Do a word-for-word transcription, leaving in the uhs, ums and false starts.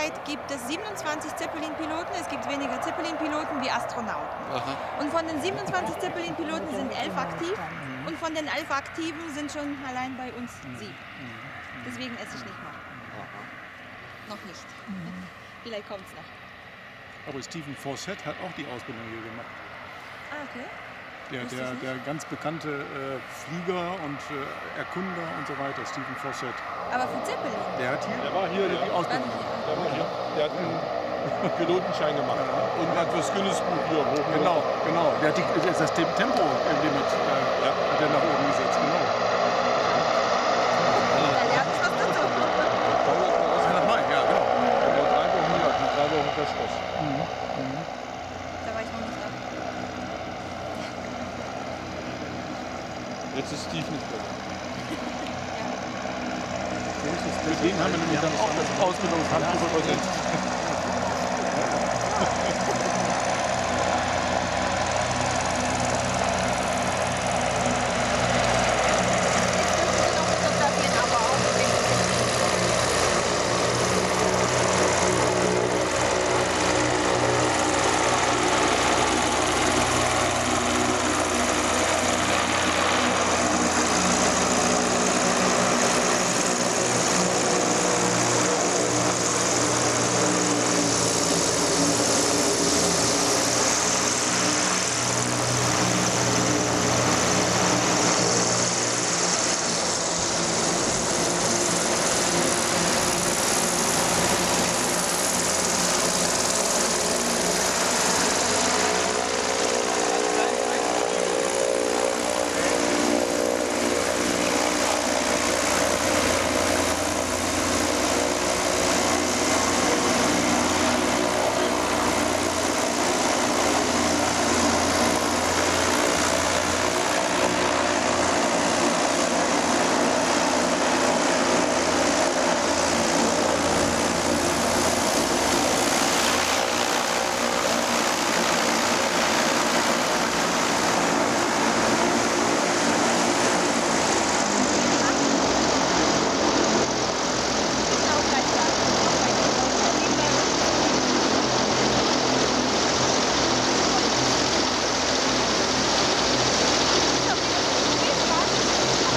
Derzeit gibt es siebenundzwanzig Zeppelin-Piloten. Es gibt weniger Zeppelin-Piloten wie Astronauten. Aha. Und von den siebenundzwanzig Zeppelin-Piloten sind elf aktiv. Und von den elf Aktiven sind schon allein bei uns sieben. Deswegen esse ich nicht noch. Noch nicht. Vielleicht kommt es noch. Aber Stephen Fawcett hat auch die Ausbildung hier gemacht. Ah, okay. Der, der, der ganz bekannte äh, Flieger und äh, Erkunder und so weiter, Stephen Fawcett. Aber für Zeppelin? Der hat hier, der war hier, die der, Ausbildung. Der war hier. Der hat einen Pilotenschein gemacht und hat das Guinness-Buch hier hoch. Genau, genau. Der hat die, das Tempo-Limit äh, ja. hat er nach oben gesetzt, genau. Ja, genau. Der drei Wochen hier, die drei Wochen Verschluss. Mhm. Mhm. Da war ich noch nicht da. Jetzt ist Steve nicht mehr. Mit denen haben wir nämlich dann auch das Ausbildungshandbuch übersetzt.